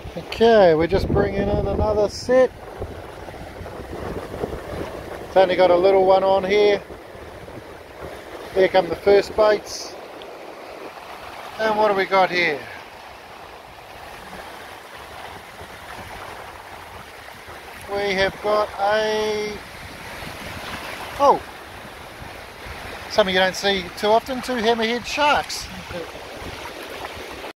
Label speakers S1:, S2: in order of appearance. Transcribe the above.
S1: Okay, we're just bringing in another set. It's only got a little one on here. Here come the first baits. And what do we got here? We have got something you don't see too often, two hammerhead sharks.